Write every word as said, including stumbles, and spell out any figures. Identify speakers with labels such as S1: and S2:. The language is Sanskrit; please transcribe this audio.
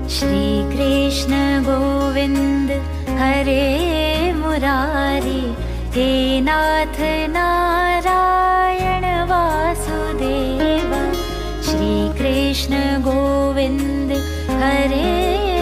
S1: श्री कृष्ण गोविंद हरे मुरारी, हे नाथ नारायण वासुदेव। श्री कृष्ण गोविंद हरे